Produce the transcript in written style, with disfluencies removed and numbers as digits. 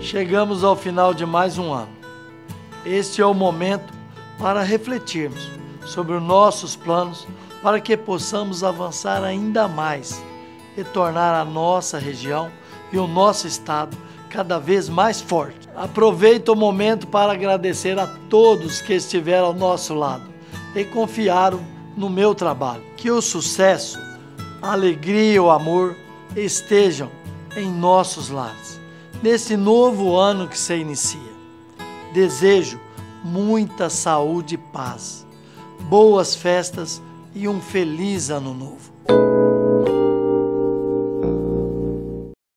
Chegamos ao final de mais um ano. Este é o momento para refletirmos sobre os nossos planos para que possamos avançar ainda mais e tornar a nossa região e o nosso estado cada vez mais forte. Aproveito o momento para agradecer a todos que estiveram ao nosso lado e confiaram no meu trabalho. Que o sucesso, a alegria e o amor estejam em nossos lares, nesse novo ano que se inicia. Desejo muita saúde e paz, boas festas e um feliz ano novo.